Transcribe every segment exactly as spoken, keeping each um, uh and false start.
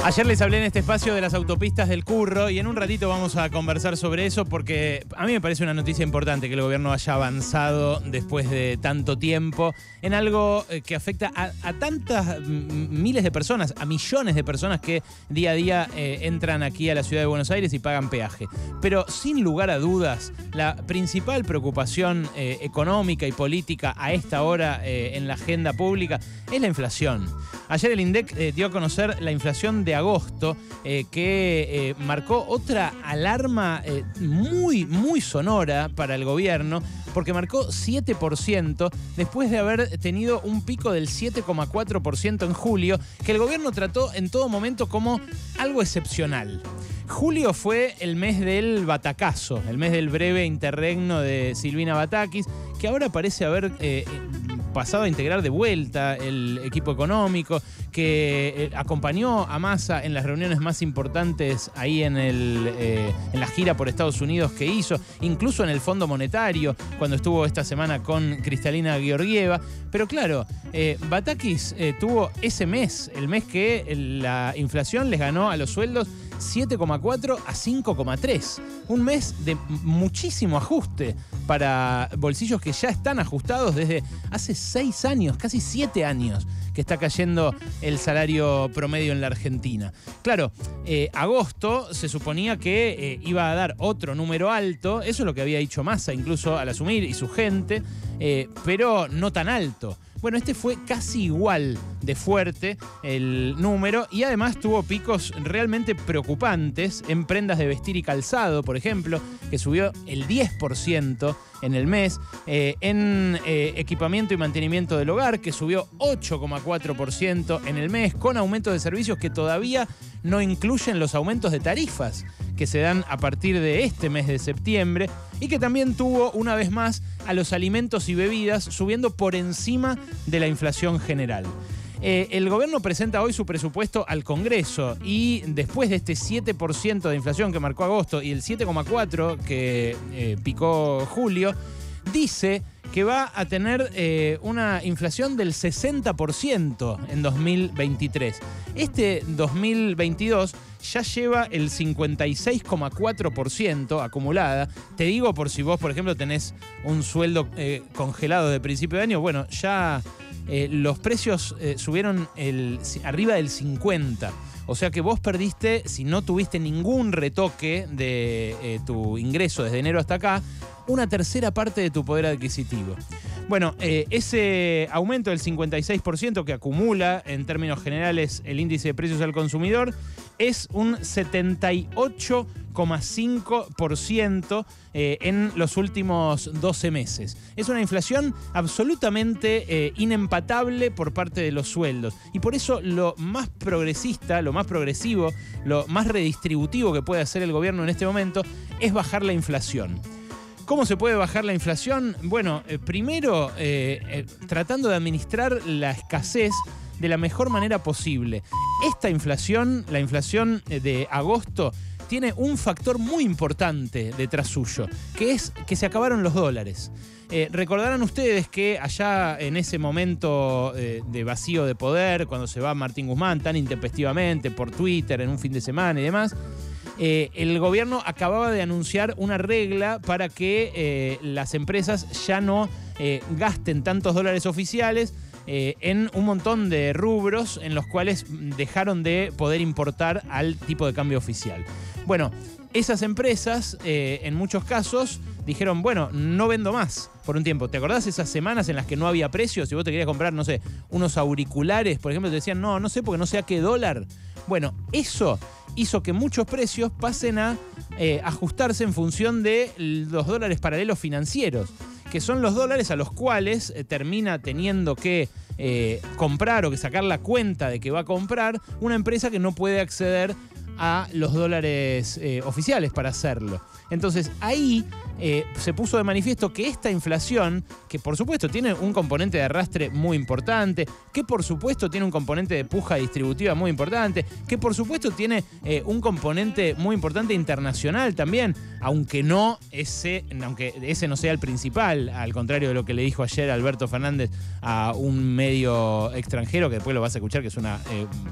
Ayer les hablé en este espacio de las autopistas del Curro y en un ratito vamos a conversar sobre eso porque a mí me parece una noticia importante que el gobierno haya avanzado después de tanto tiempo en algo que afecta a, a tantas miles de personas, a millones de personas que día a día eh, entran aquí a la ciudad de Buenos Aires y pagan peaje. Pero sin lugar a dudas, la principal preocupación eh, económica y política a esta hora eh, en la agenda pública es la inflación. Ayer el INDEC eh, dio a conocer la inflación de agosto, eh, que eh, marcó otra alarma eh, muy, muy sonora para el gobierno, porque marcó siete por ciento después de haber tenido un pico del siete coma cuatro por ciento en julio, que el gobierno trató en todo momento como algo excepcional. Julio fue el mes del batacazo, el mes del breve interregno de Silvina Batakis, que ahora parece haber eh, pasado a integrar de vuelta el equipo económico, que eh, acompañó a Massa en las reuniones más importantes ahí en, el, eh, en la gira por Estados Unidos que hizo, incluso en el Fondo Monetario, cuando estuvo esta semana con Cristalina Georgieva. Pero claro, eh, Batakis eh, tuvo ese mes, el mes que la inflación les ganó a los sueldos siete coma cuatro a cinco coma tres. Un mes de muchísimo ajuste para bolsillos que ya están ajustados desde hace seis años, casi siete años, que está cayendo el salario promedio en la Argentina. Claro, eh, agosto se suponía que eh, iba a dar otro número alto, eso es lo que había dicho Massa incluso al asumir y su gente, eh, pero no tan alto. Bueno, este fue casi igual de fuerte el número y además tuvo picos realmente preocupantes en prendas de vestir y calzado, por ejemplo, que subió el diez por ciento en el mes, eh, en eh, equipamiento y mantenimiento del hogar, que subió ocho coma cuatro por ciento en el mes, con aumentos de servicios que todavía no incluyen los aumentos de tarifas que se dan a partir de este mes de septiembre, y que también tuvo una vez más a los alimentos y bebidas subiendo por encima de la inflación general. Eh, el gobierno presenta hoy su presupuesto al Congreso y después de este siete por ciento de inflación que marcó agosto y el siete coma cuatro por ciento que eh, picó julio, dice que va a tener eh, una inflación del sesenta por ciento en dos mil veintitrés. Este dos mil veintidós ya lleva el cincuenta y seis coma cuatro por ciento acumulada. Te digo por si vos, por ejemplo, tenés un sueldo eh, congelado de principio de año, bueno, ya eh, los precios eh, subieron el, arriba del cincuenta por ciento. O sea que vos perdiste, si no tuviste ningún retoque de eh, tu ingreso desde enero hasta acá, una tercera parte de tu poder adquisitivo. Bueno, eh, ese aumento del cincuenta y seis por ciento que acumula en términos generales el índice de precios al consumidor es un setenta y ocho coma cinco por ciento eh, en los últimos doce meses. Es una inflación absolutamente eh, inempatable por parte de los sueldos. Y por eso lo más progresista, lo más progresivo, lo más redistributivo que puede hacer el gobierno en este momento es bajar la inflación. ¿Cómo se puede bajar la inflación? Bueno, eh, primero eh, eh, tratando de administrar la escasez de la mejor manera posible. Esta inflación, la inflación de agosto, tiene un factor muy importante detrás suyo, que es que se acabaron los dólares. Eh, recordarán ustedes que allá en ese momento eh, de vacío de poder, cuando se va Martín Guzmán tan intempestivamente por Twitter en un fin de semana y demás, Eh, el gobierno acababa de anunciar una regla para que eh, las empresas ya no eh, gasten tantos dólares oficiales eh, en un montón de rubros en los cuales dejaron de poder importar al tipo de cambio oficial. Bueno, esas empresas eh, en muchos casos dijeron, bueno, no vendo más por un tiempo. ¿Te acordás esas semanas en las que no había precios? Si vos te querías comprar, no sé, unos auriculares, por ejemplo, te decían, no, no sé porque no sé a qué dólar. Bueno, eso hizo que muchos precios pasen a eh, ajustarse en función de los dólares paralelos financieros, que son los dólares a los cuales eh, termina teniendo que eh, comprar o que sacar la cuenta de que va a comprar una empresa que no puede acceder a los dólares eh, oficiales para hacerlo. Entonces ahí eh, se puso de manifiesto que esta inflación, que por supuesto tiene un componente de arrastre muy importante, que por supuesto tiene un componente de puja distributiva muy importante, que por supuesto tiene eh, un componente muy importante internacional también, aunque no ese, aunque ese no sea el principal, al contrario de lo que le dijo ayer Alberto Fernández a un medio extranjero, que después lo vas a escuchar, que es una eh,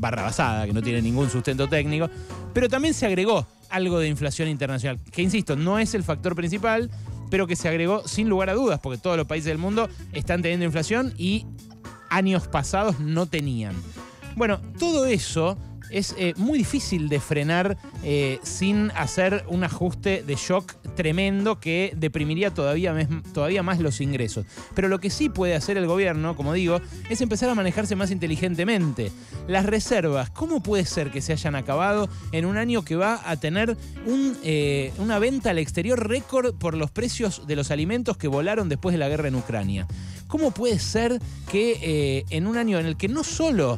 barrabasada, que no tiene ningún sustento técnico, pero también se agregó algo de inflación internacional, que insisto, no es el factor principal, pero que se agregó sin lugar a dudas, porque todos los países del mundo están teniendo inflación y años pasados no tenían. Bueno, todo eso es eh, muy difícil de frenar eh, sin hacer un ajuste de shock tremendo que deprimiría todavía, todavía más los ingresos. Pero lo que sí puede hacer el gobierno, como digo, es empezar a manejarse más inteligentemente. Las reservas, ¿cómo puede ser que se hayan acabado en un año que va a tener un, eh, una venta al exterior récord por los precios de los alimentos que volaron después de la guerra en Ucrania? ¿Cómo puede ser que eh, en un año en el que no solo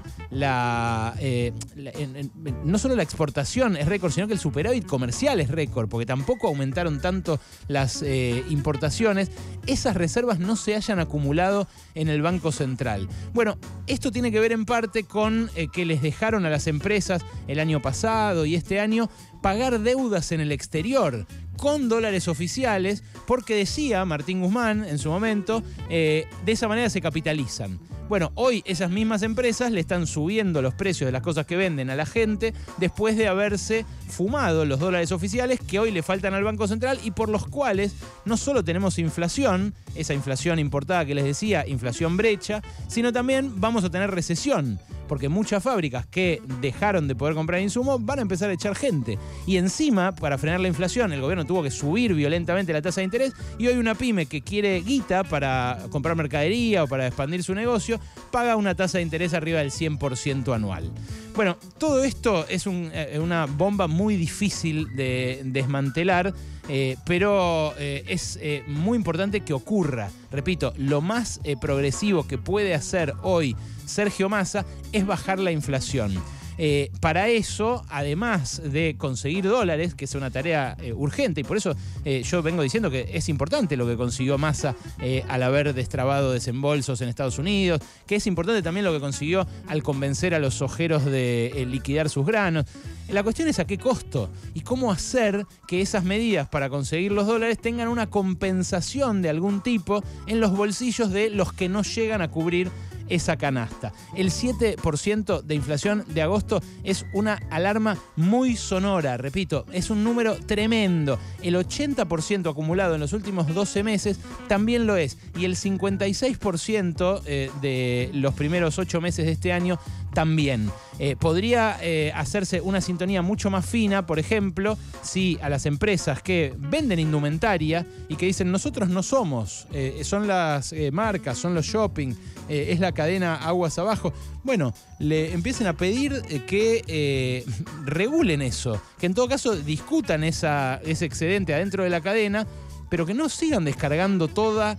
la, eh, la en, en, no solo la exportación es récord, sino que el superávit comercial es récord, porque tampoco aumentaron tanto las eh, importaciones, esas reservas no se hayan acumulado en el Banco Central? Bueno, esto tiene que ver en parte con eh, que les dejaron a las empresas el año pasado y este año pagar deudas en el exterior con dólares oficiales, porque decía Martín Guzmán en su momento, eh, de esa manera se capitalizan. Bueno, hoy esas mismas empresas le están subiendo los precios de las cosas que venden a la gente después de haberse fumado los dólares oficiales que hoy le faltan al Banco Central y por los cuales no solo tenemos inflación, esa inflación importada que les decía, inflación brecha, sino también vamos a tener recesión, porque muchas fábricas que dejaron de poder comprar insumos van a empezar a echar gente. Y encima, para frenar la inflación, el gobierno tuvo que subir violentamente la tasa de interés y hoy una pyme que quiere guita para comprar mercadería o para expandir su negocio paga una tasa de interés arriba del cien por ciento anual. Bueno, todo esto es un, eh, una bomba muy difícil de desmantelar, eh, pero eh, es eh, muy importante que ocurra. Repito, lo más eh, progresivo que puede hacer hoy Sergio Massa es bajar la inflación. Eh, para eso, además de conseguir dólares, que es una tarea eh, urgente, y por eso eh, yo vengo diciendo que es importante lo que consiguió Massa eh, al haber destrabado desembolsos en Estados Unidos, que es importante también lo que consiguió al convencer a los ojeros de eh, liquidar sus granos. La cuestión es a qué costo y cómo hacer que esas medidas para conseguir los dólares tengan una compensación de algún tipo en los bolsillos de los que no llegan a cubrir esa canasta. El siete por ciento de inflación de agosto es una alarma muy sonora, repito, es un número tremendo. El ochenta por ciento acumulado en los últimos doce meses también lo es, y el cincuenta y seis por ciento eh, de los primeros ocho meses de este año también. Eh, podría eh, hacerse una sintonía mucho más fina, por ejemplo, si a las empresas que venden indumentaria y que dicen nosotros no somos, eh, son las eh, marcas, son los shopping, eh, es la cadena aguas abajo, bueno, le empiecen a pedir eh, que eh, regulen eso, que en todo caso discutan esa, ese excedente adentro de la cadena, pero que no sigan descargando toda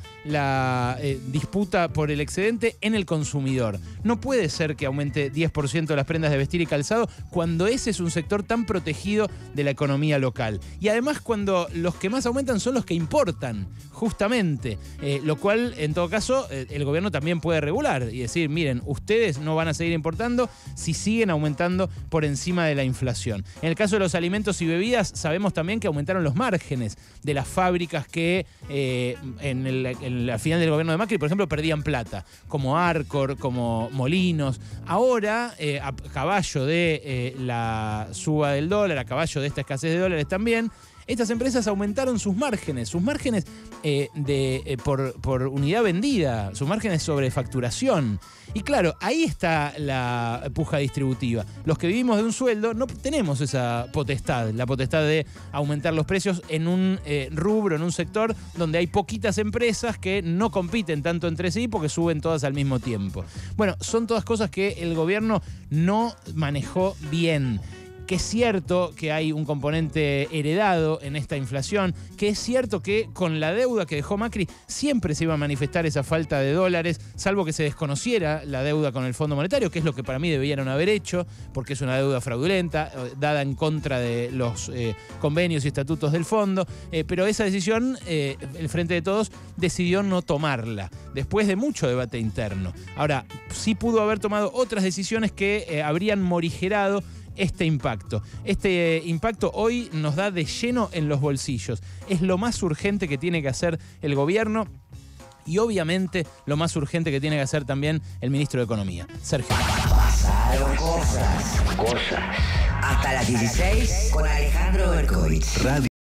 la eh, disputa por el excedente en el consumidor. No puede ser que aumente diez por ciento las prendas de vestir y calzado cuando ese es un sector tan protegido de la economía local. Y además cuando los que más aumentan son los que importan, justamente. Eh, lo cual, en todo caso, eh, el gobierno también puede regular y decir, miren, ustedes no van a seguir importando si siguen aumentando por encima de la inflación. En el caso de los alimentos y bebidas, sabemos también que aumentaron los márgenes de las fábricas que eh, en, el, en la final del gobierno de Macri, por ejemplo, perdían plata, como Arcor, como Molinos. Ahora, eh, a caballo de eh, la suba del dólar, a caballo de esta escasez de dólares también, estas empresas aumentaron sus márgenes, sus márgenes eh, de, eh, por, por unidad vendida, sus márgenes sobre facturación. Y claro, ahí está la puja distributiva. Los que vivimos de un sueldo no tenemos esa potestad, la potestad de aumentar los precios en un eh, rubro, en un sector donde hay poquitas empresas que no compiten tanto entre sí porque suben todas al mismo tiempo. Bueno, son todas cosas que el gobierno no manejó bien. Que es cierto que hay un componente heredado en esta inflación, que es cierto que con la deuda que dejó Macri siempre se iba a manifestar esa falta de dólares, salvo que se desconociera la deuda con el Fondo Monetario, que es lo que para mí debieron haber hecho, porque es una deuda fraudulenta, dada en contra de los eh, convenios y estatutos del fondo, eh, pero esa decisión, eh, el Frente de Todos decidió no tomarla, después de mucho debate interno. Ahora, sí pudo haber tomado otras decisiones que eh, habrían morigerado este impacto. Este impacto hoy nos da de lleno en los bolsillos. Es lo más urgente que tiene que hacer el gobierno y obviamente lo más urgente que tiene que hacer también el ministro de Economía, Sergio. Pasaron cosas. Cosas. Hasta las dieciséis con Alejandro Berkovich. Radio.